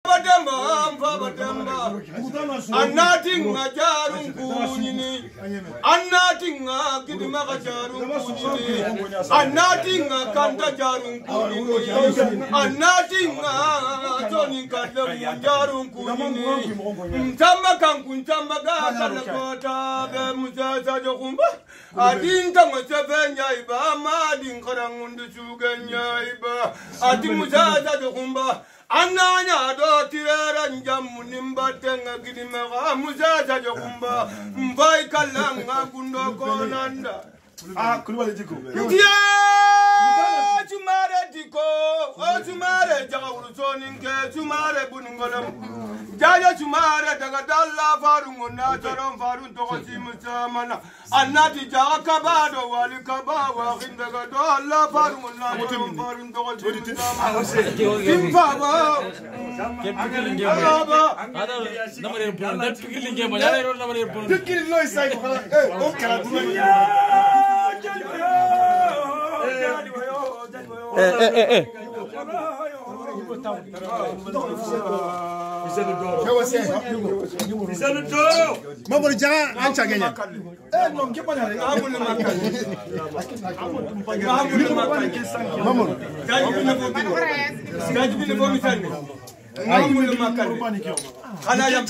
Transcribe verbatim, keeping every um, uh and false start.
Badamba, Badamba, and nothing a jarun kunini, and nothing a kidimaka jarun kunini, and nothing a kanta jarun kunini, and nothing a Tony Katamu jarun kunini, Tamakan Kuntamaga, Kanakota, Musa Jokumba, I didn't come with Savanya, Madin Karangundu Suganya, I think Musa Jokumba. Ananya do tirera njamu nimba tenga gidimega muzaza jokumba mbai kalanga kundo konanda ah kulibale diko ya tumare diko o tumare jaga urusoni nke tumare bunungolam jaja tumare daga dalla farungo na toron farun to simusamana annati jaga kabado wali kabawa kindaga dalla farungo na toron farun to simusamana timfaba Pikiling game. Ada nomor yang pun. Dan pikiling game. Jangan ada nomor yang pun. Pikiling lo isai ko kala eh o kala dulu eh eh eh eh Mamor jangan anca genya. Eh non ke pana amul makan. Amul makan. Mamor. Gaji bi ne bo bi. Gaji bi ne bo mi tan. Amul makan. Ana